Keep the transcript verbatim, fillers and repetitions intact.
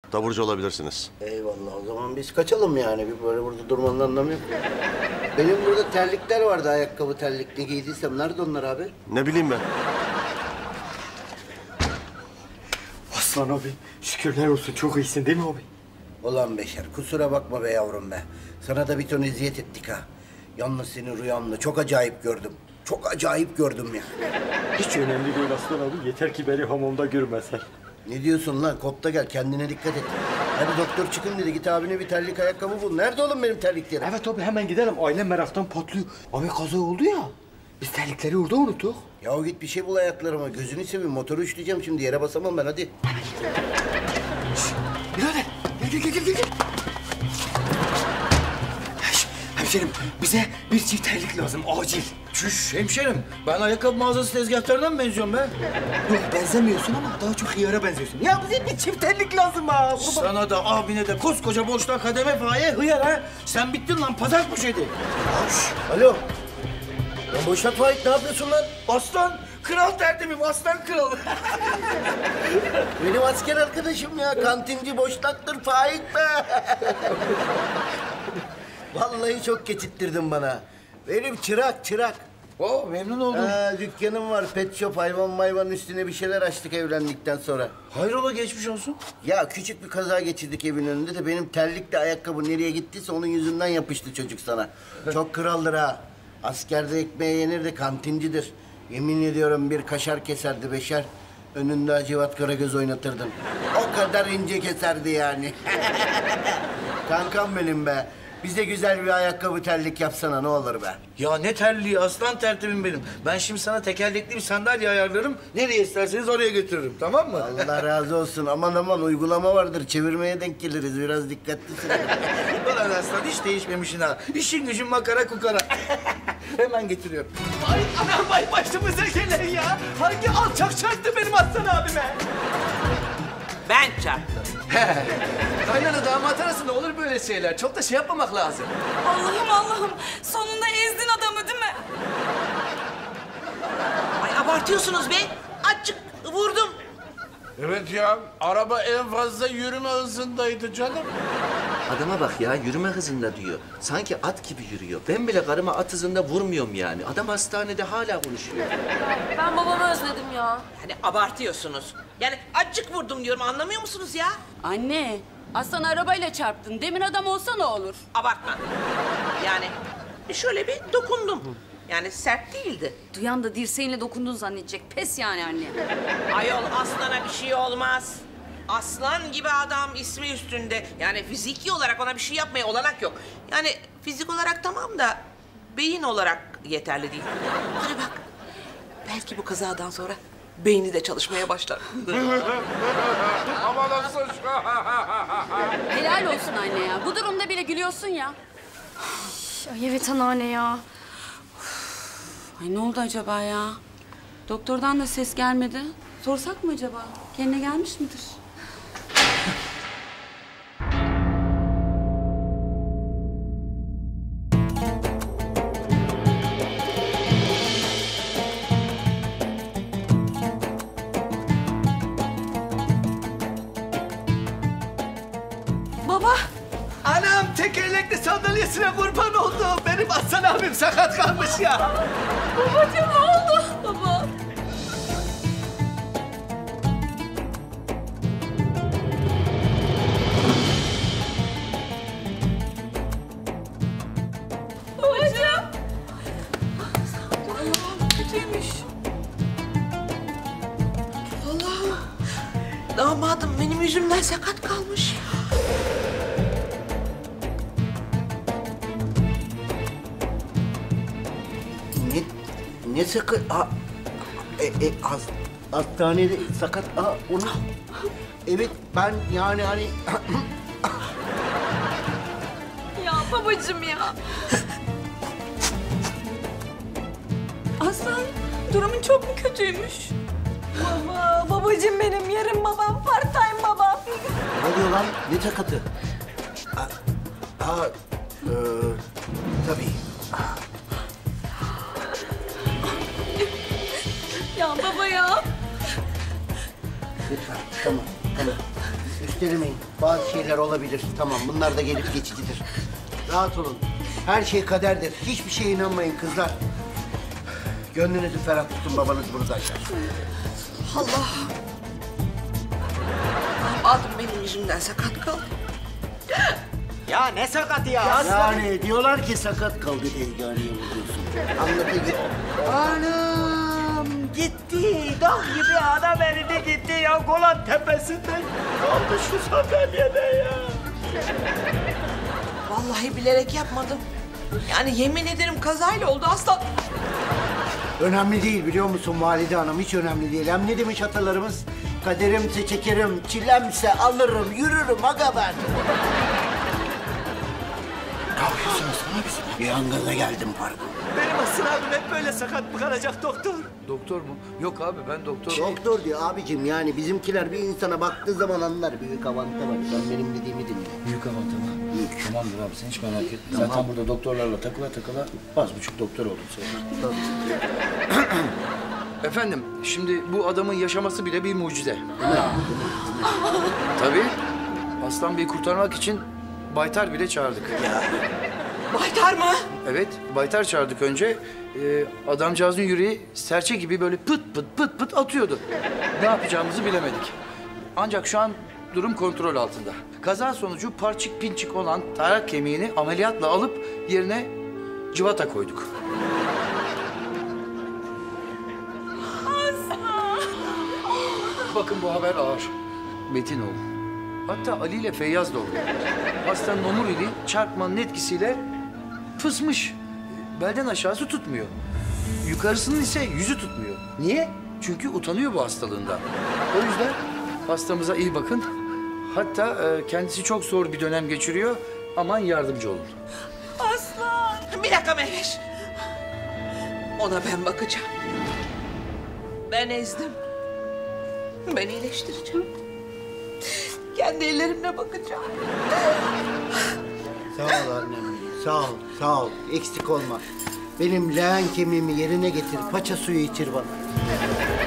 taburcu olabilirsiniz. Eyvallah, o zaman biz kaçalım yani. Bir böyle burada durmanın anlamı yok. Benim burada terlikler vardı, ayakkabı terlikli giydiysem. Nerede onlar abi? Ne bileyim ben. Aslan abi, şükürler olsun. Çok iyisin değil mi abi? Ulan Beşer, kusura bakma be yavrum be. Sana da bir ton eziyet ettik ha. Yalnız seni rüyamda çok acayip gördüm. Çok acayip gördüm ya. Hiç önemli değil Aslan abi. Yeter ki beni hamamda görmesen. Ne diyorsun lan? Kopta gel, kendine dikkat et. Hadi doktor çıkın dedi, git abine bir terlik ayakkabı bul. Nerede oğlum benim terliklerim? Evet abi, hemen gidelim. Aile meraktan patlıyor. Abi kaza oldu ya. Biz terlikleri orada unuttuk. Yahu git bir şey bul ayaklarıma. Gözünü seveyim, motoru üşüteceğim şimdi. Yere basamam ben, hadi. Birader, gel gel gel gel. gel. Şş, hemşerim, bize bir çift terlik lazım, acil. Çüş hemşerim. Ben ayakkabı mağazası tezgahlarına mı benziyorum be? Yok, benzemiyorsun ama daha çok hıyara benziyorsun. Ya bize bir çift terlik lazım ha. Sana da abine de koskoca borçlar kademe faye hıyar ha. Sen bittin lan, pazar poşeti. Alo. Lan Boşnak Faik, ne yapıyorsun lan? Aslan, kral tertibim, aslan kralı. Benim asker arkadaşım ya. Kantinci Boşnak'tır Faik be. Vallahi çok geçittirdin bana. Benim çırak, çırak. Oo, memnun oldum. Ha, dükkanım var, pet shop, hayvan mayvanın üstüne bir şeyler açtık evlendikten sonra. Hayrola, geçmiş olsun. Ya küçük bir kaza geçirdik evin önünde de benim terlikle ayakkabı nereye gittiyse onun yüzünden yapıştı çocuk sana. Çok kraldır ha. Askerde ekmeğe yenir de kantincidir. Yemin ediyorum bir kaşar keserdi Beşer. Önünde Hacivat Karagöz oynatırdın. O kadar ince keserdi yani. Kankam benim be. Bize güzel bir ayakkabı terlik yapsana ne olur be. Ya ne terliği, aslan tertibim benim. Ben şimdi sana tekerlekli bir sandalye ayarlarım. Nereye isterseniz oraya götürürüm, tamam mı? Allah razı olsun. Aman aman, uygulama vardır. Çevirmeye denk geliriz. Biraz dikkatlisin. Ulan aslan, hiç değişmemişsin ha. İşin gücün makara kukara. Hemen getiriyorum. Ay anam, ay başımıza gelen ya. Hangi alçak çarptı benim Aslan abime? Ben çarptım. Kaynana damat arasında olur böyle şeyler. Çok da şey yapmamak lazım. Allah'ım Allah'ım. Sonunda ezdin adamı değil mi? Ay abartıyorsunuz be. Azıcık vurdum. Evet ya, araba en fazla yürüme hızındaydı canım. Adama bak ya, yürüme hızında diyor. Sanki at gibi yürüyor. Ben bile karıma at hızında vurmuyorum yani. Adam hastanede hala konuşuyor. Ben babamı özledim ya. Yani abartıyorsunuz. Yani azıcık vurdum diyorum, anlamıyor musunuz ya? Anne, Aslan arabayla çarptın. Demin adam olsa ne olur? Abartma. Yani şöyle bir dokundum. Yani sert değildi. Duyan da dirseğinle dokundun zannedecek. Pes yani anne. Ayol, aslana bir şey olmaz. Aslan gibi adam, ismi üstünde. Yani fiziki olarak ona bir şey yapmaya olanak yok. Yani fizik olarak tamam da beyin olarak yeterli değil. Bana bak, belki bu kazadan sonra beyni de çalışmaya başlar. Aman aslan şu. Helal olsun anne ya. Bu durumda bile gülüyorsun ya. Ay evet anneanne ya. Ay ne oldu acaba ya? Doktordan da ses gelmedi. Sorsak mı acaba? Kendine gelmiş midir? Baba! Anam, tekerlekli sandalyesine kurban oldu. Benim Aslan abim sakat kalmış ya. Babacığım ne oldu? Baba! Babacığım! Allah'ım, kötüymüş. Allah'ım, damadım benim yüzümden sakat kalmış. Ne, ne sakın... Ha, e, e, has, hastanede sakat... Ha, onu... Evet, ben yani hani... Ya babacığım ya. Aslan, durumun çok mu kötüymüş? Baba, babacığım benim yarım babam, part time babam. Ne oluyor lan? Ne sakatı? Ha, ha e, tabii. Ya baba ya. Lütfen, tamam, tamam. göstermeyin. Bazı şeyler olabilir. Tamam, bunlar da gelip geçicidir. Rahat olun. Her şey kaderdir. Hiçbir şeye inanmayın kızlar. Gönlünüzü ferah tutun, babanız buradayken. Allah. Adım benim yüzümden sakat kaldı. Ya ne sakatı ya? Yani diyorlar ki sakat kaldı tezgahını vuruyorsun. Anlatacağım. Anam gitti. Dağ gibi adam eridi gitti ya. Golan tepesinden kaldı şu sandalyede ya. Vallahi bilerek yapmadım. Yani yemin ederim kazayla oldu aslan. Önemli değil biliyor musun Valide Hanım? Hiç önemli değil. Hem ne demiş atalarımız? Kaderimse çekerim, çilemse alırım, yürürüm aga ben. Ne yapıyorsunuz abi? Bir an gaza geldim pardon. Benim Aslan abim hep böyle sakat mı kalacak doktor? Doktor mu? Yok abi ben doktor. Doktor diyor abicim, yani bizimkiler bir insana baktığı zaman anlar. Büyük avanta var. Sen benim dediğimi dinle. Büyük avanta mı? Büyük. Tamamdır abi sen hiç merak etme. Zaten burada doktorlarla takıla takıla az buçuk doktor oldum sayılır. Efendim şimdi bu adamın yaşaması bile bir mucize. Tabii. Aslan Bey'i kurtarmak için Baytar bile çağırdık. Baytar mı? Evet, Baytar çağırdık önce. Ee, adamcağızın yüreği serçe gibi böyle pıt pıt pıt pıt atıyordu. Ne yapacağımızı bilemedik. Ancak şu an durum kontrol altında. Kaza sonucu parçık pinçik olan tarak kemiğini ameliyatla alıp yerine cıvata koyduk. Bakın bu haber ağır. Metin oğlu. Hatta Ali ile Feyyaz da oldu. Hastanın omuriliği çarpmanın etkisiyle fısmış. Belden aşağısı tutmuyor. Yukarısının ise yüzü tutmuyor. Niye? Çünkü utanıyor bu hastalığından. O yüzden hastamıza iyi bakın. Hatta e, kendisi çok zor bir dönem geçiriyor. Aman yardımcı olun. Aslan. Bir dakika Mehveş. Ona ben bakacağım. Ben ezdim. Ben iyileştireceğim. Kendi ellerimle bakacağım. Sağ ol annem. Sağ ol, sağ ol. Eksik olma. Benim leğen kemiğimi yerine getir. Paça suyu içir bana.